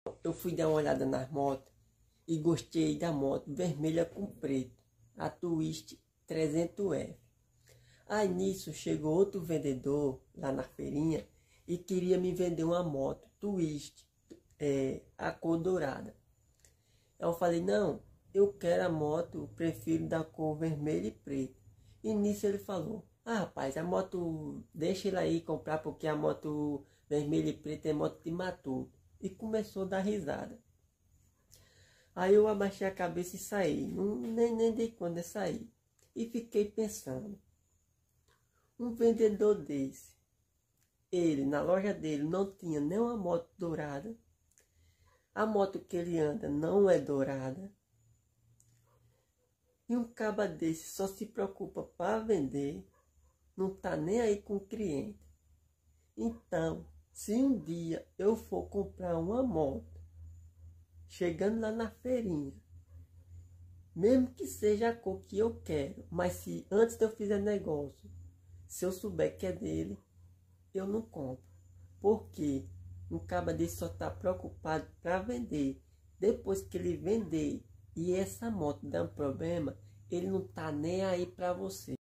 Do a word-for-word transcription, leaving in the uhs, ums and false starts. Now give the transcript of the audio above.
Eu fui dar uma olhada nas motos e gostei da moto vermelha com preto, a Twist trezentos F. Aí nisso chegou outro vendedor lá na feirinha e queria me vender uma moto Twist, é, a cor dourada. Eu falei, não, eu quero a moto, prefiro da cor vermelha e preta. E nisso ele falou, ah rapaz, a moto, deixa ele aí comprar porque a moto vermelha e preta é moto de matuto. E começou a dar risada. Aí eu abaixei a cabeça e saí, não, nem, nem dei quando eu saí. E fiquei pensando, um vendedor desse, ele na loja dele não tinha nem uma moto dourada, a moto que ele anda não é dourada, e um caba desse só se preocupa para vender, não tá nem aí com o cliente. Então, se um dia eu for comprar uma moto, chegando lá na feirinha, mesmo que seja a cor que eu quero, mas se antes de eu fizer negócio, se eu souber que é dele, eu não compro. Porque um caba desse só está preocupado para vender. Depois que ele vender e essa moto der um problema, ele não tá nem aí para você.